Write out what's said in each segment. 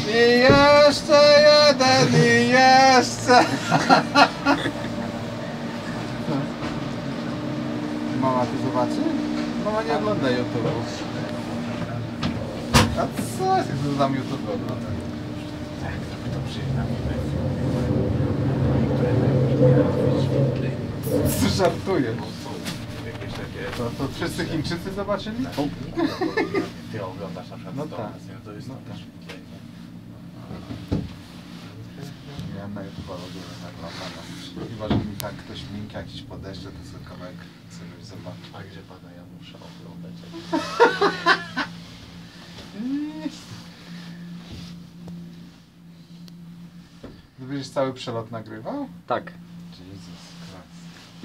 I jeszcze jeden i jeszcze. Mama to zobaczy? Mama nie ogląda YouTube'u. A co jest, jak to tam YouTube ogląda? Tak, żeby to przyjemnie. Co żartujesz? Jakieś takie... To wszyscy Chińczycy zobaczyli? Ty oglądasz na przykład No to, tak. to jest No no też tak. Ja na YouTube oglądam. Chyba, że mi tak ktoś link jakiś podeśle, to sobie kawałek sobie zobaczy. A gdzie pana Janusza oglądać? Ty będziesz cały przelot nagrywał? Tak. Jesus Christ.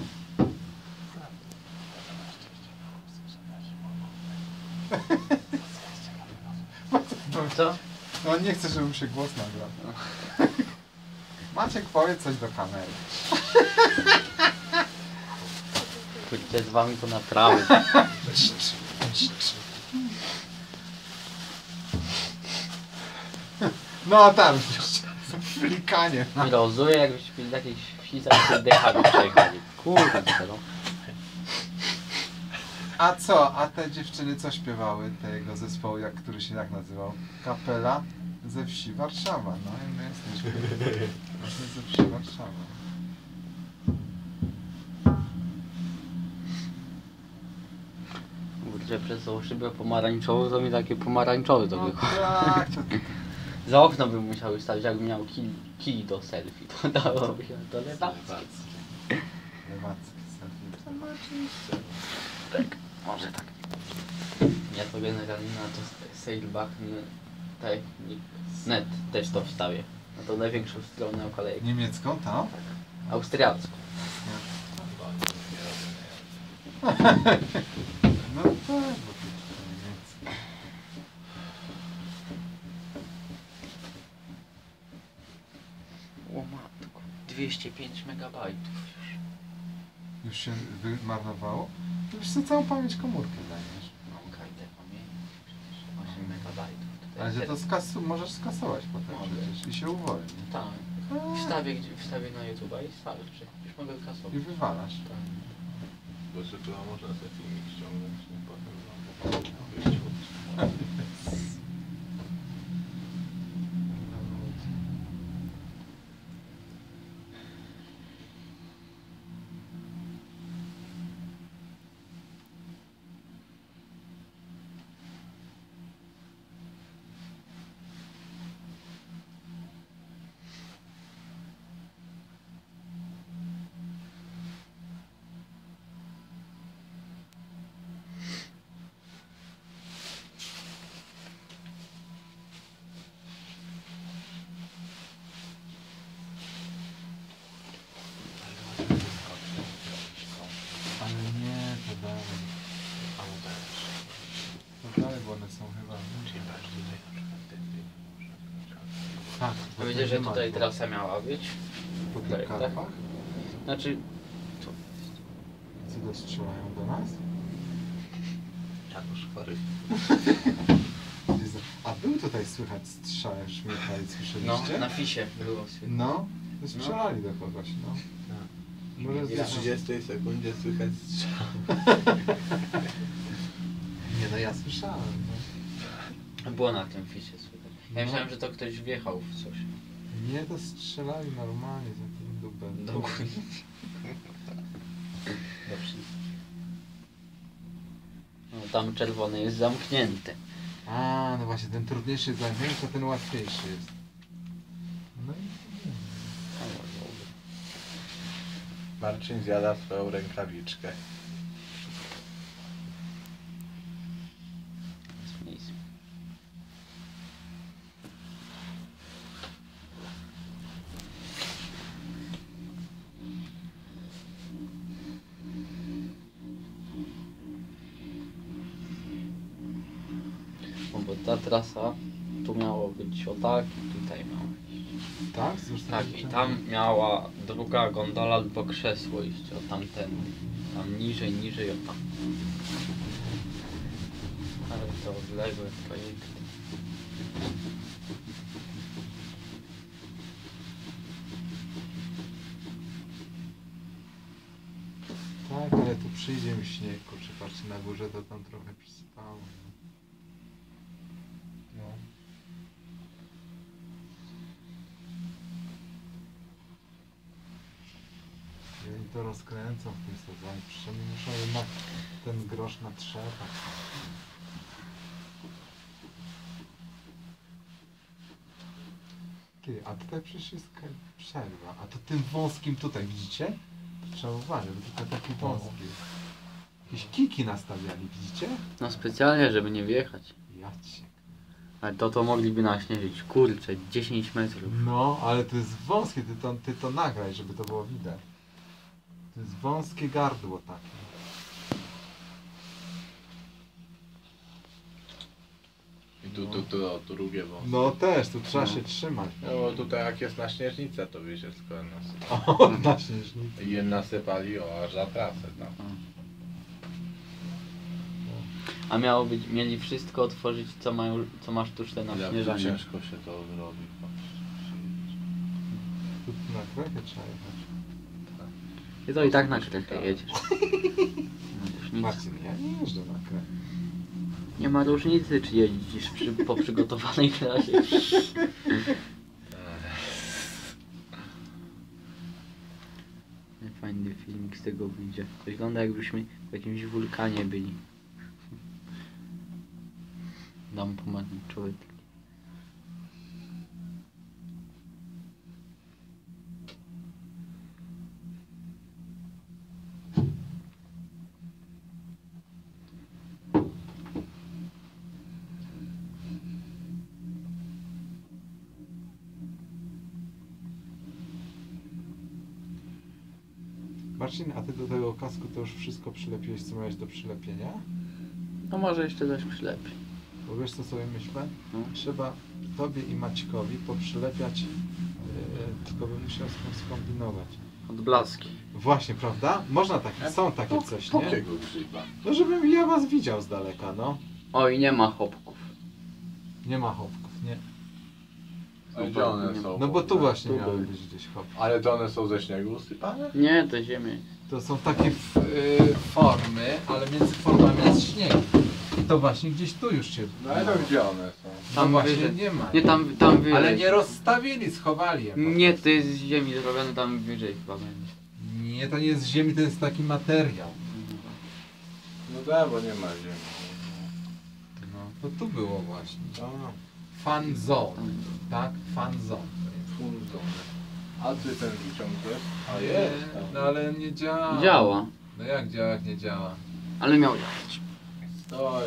Co? No on nie chce, żeby mu się głos nagrał. Maciek, powiedz coś do kamery. Kurczę, z wami to naprawdę. Dzicz, dzicz. No tam, flikanie. Rozumiem, jakbyśmy z jakiejś wsi za dechami przejechali. Kurde, no. A co? A te dziewczyny co śpiewały tego zespołu, który się jak nazywał? Kapela ze wsi Warszawa. No i my jesteśmy właśnie ze wsi Warszawa. Kurczę, przez tą szybę pomarańczową to mi takie pomarańczowe to No wychodzi. tak, to Za okno bym musiał ustawić, jakbym miał kij do selfie, to dałoby się to lewackie. lewackie selfie. No oczywiście. Tak, może tak. Ja to generalnie na to Sailback Technik.net też to wstawię. Na tą największą stronę o kolei. Niemiecką, tam? Austriacką. No tak, bo to niemieckie. O matko, 205 megabajtów już. Już się wymarnowało? To już sobie całą pamięć komórki zajmiesz. Mam kartę pamięci, przecież 8 megabajtów. Ale że to możesz skasować potem Mogę. przecież i się uwolni. Tak. Wstawię na YouTube'a i starczy. Już mogę I kasować. wywalasz. Tak. Bo że tu można sobie filmik ściągnąć i potem wyjść. Ale nie, to dalej. Albo też. To dalej, bo one są chyba... Czyli patrz tutaj na przykład ten Tak. To wiecie, że tutaj trasa miała być? Po Tutaj, tych tak? karpach? Znaczy... Co dostrzelają do nas? Janusz chory. Jezu, a był tutaj słychać strzał Szmita i No, słyszeliście? na fisie było słychać. No, strzelali do kogoś, no. Może W 30 sekundzie słychać strzał. Nie no, ja słyszałem. No. Było na tym fisie słychać. Ja myślałem, że to ktoś wjechał w coś. Nie, to strzelali normalnie za tym dubem. Dokładnie. Dobrze. No tam czerwony jest zamknięty. A, no właśnie, ten trudniejszy zajmuje, to ten łatwiejszy jest. No i... Marcin zjada swoją rękawiczkę. No bo ta trasa tu miało być o tak i tutaj miało iść. Tak? Zresztą Tak, i tam miała druga gondola albo krzesło iść o tamtędy. Tam niżej o tam. Ale to odległe projekty. przyjdzie mi śnieg, kurczę, patrzcie na górze, to tam trochę przysypało. No. I oni to rozkręcą w tym sezonie, przynajmniej muszą jednak ten grosz natrzepać. Ty, a tutaj przecież jest przerwa, a to tym wąskim tutaj, widzicie? To trzeba uważać, bo tutaj taki wąski. Jakieś kiki nastawiali, widzicie? No specjalnie, żeby nie wjechać. Jacie. Ale to mogliby naśnieżyć. Kurczę, 10 metrów. No, ale to jest wąskie, ty to nagraj, żeby to było widać. To jest wąskie gardło takie. I tu drugie wąskie. No też, tu trzeba się trzymać. No bo tutaj jak jest na śnieżnicę, to wiecie, tylko nasypali. O, na śnieżnicy. I je nasypali aż za trasę tam. A mieli wszystko otworzyć, co ma sztuczne Jak to naśnieżanie. ciężko się to robi. Tu na krechę trzeba jechać. Ty to i tak na krechę jedziesz. No już nic. Marcin, ja nie jeżdżę na krechę. Nie ma różnicy, czy jeździsz po przygotowanej trasie. Fajny filmik z tego wyjdzie. Wygląda, jakbyśmy w jakimś wulkanie byli. Dam pomagam człowiek. Marcin, a ty do tego kasku to już wszystko przylepiłeś, co miałeś do przylepienia? No może jeszcze coś przylepi. Bo wiesz, co sobie myślę? No. Trzeba tobie i Maćkowi poprzylepiać, tylko bym musiał skombinować. Odblaski. Właśnie, prawda? Można takie, są takie coś, nie? Takiego grzyba. No żebym ja was widział z daleka, no. Oj, nie ma chopków. Nie ma chopków, nie. A gdzie one są? No bo tu właśnie Tu miały były. być gdzieś chopki. Ale to one są ze śniegu usypane? Nie, to ziemię. To są takie formy, ale między formami jest śnieg. I to właśnie gdzieś tu już się... No ale to gdzie one są? Tam właśnie wyżej. nie ma. Nie, tam wyżej. Ale nie rozstawili, schowali je. po Nie, prostu. to jest z ziemi zrobione, tam wyżej chyba będzie. Nie, to nie jest z ziemi, to jest taki materiał. No da, bo nie ma ziemi. No, to tu było właśnie. No, Fan zone, tak? Fan zone. funzone. A ty ten wyciągłeś? A jest. No ale nie działa. Działa, No jak działa, jak nie działa? ale miał działać. Stoi.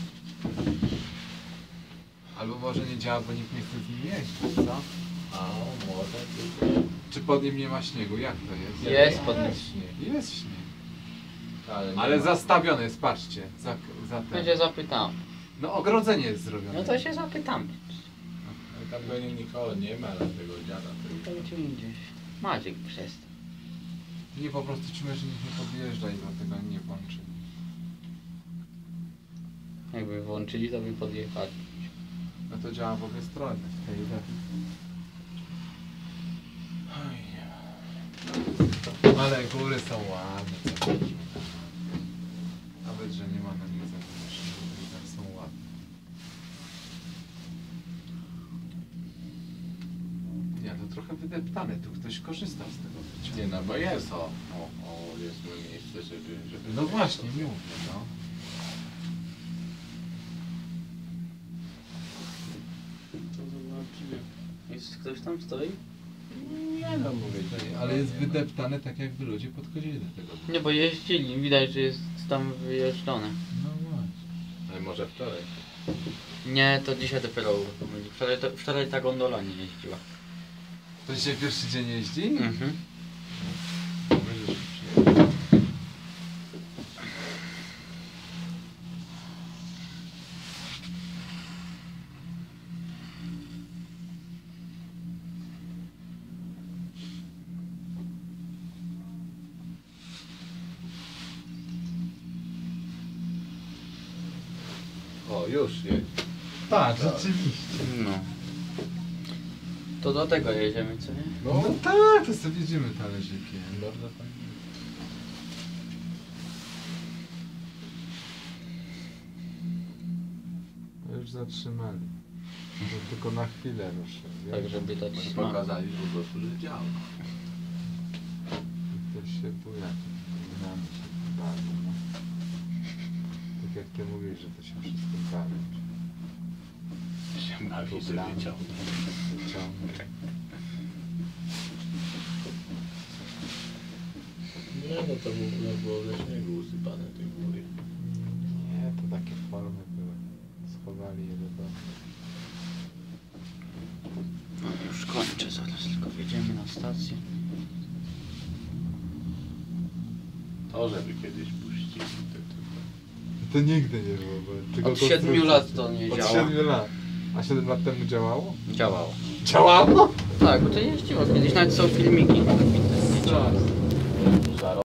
Albo może nie działa, bo nikt nie chce z nim jeździć, co? A może ty. Czy pod nim nie ma śniegu? Jak to jest? Jest pod nim śnieg. Jest śnieg. Nie Ale ma. zastawione jest, patrzcie. Za To ten. się zapytam. No ogrodzenie jest zrobione. No to się zapytam. Ale tam pewnie nikogo nie ma, dlatego dziada. To gdzie indziej. Maciek przestań. Nie, po prostu czuję, że nikt nie podjeżdża i dlatego nie włączyli. Jakby włączyli, to by podjechali. No to działa w obie strony. W tej i we tej. Ale góry są ładne, co mówimy. Nawet, że nie ma na nich zawieszeń, i tak są ładne. Nie, to trochę wydeptane, tu ktoś korzystał z tego wyciągu. Nie no, bo jest jest miejsce, żeby... No właśnie, mówię, no. To zobaczymy. Jest ktoś tam stoi? Nie no, mówię ci. Ale jest wydeptane tak, jakby ludzie podchodzili do tego. Nie, bo jeździli, widać, że jest tam wyjeżdżone. No właśnie. Ale może wczoraj. Nie, to dzisiaj dopiero uruchomili. Wczoraj ta gondola nie jeździła. To dzisiaj pierwszy dzień jeździ? Mhm. Będziesz przyjechał. O, już jest. Tak, rzeczywiście. No. To do tego jedziemy, co nie? No tak, to sobie widzimy talerzykiem. Bardzo fajnie. już zatrzymali. To tylko na chwilę ruszę. Tak, żeby dać Oni smak. pokazali po prostu, że działa. Ktoś się buja. Nami się bawi, no. Tak jak ty mówisz, że to się wszystko bawi. Się bawi, że Problem. wyciągnie. Ciągle. Nie, no to w ogóle było ze śniegu usypane tej góry. Nie, to takie formy były. Schowali je do domu. No już kończę, zaraz tylko wjedziemy na stację. To, żeby kiedyś puścili, To nigdy nie było, bo tylko Od 7 konstrukcja. lat to nie Od działa. 7 lat. A 7 lat temu działało? Działało. Działało? Tak, bo to jeździło kiedyś, nawet są filmiki. Tak.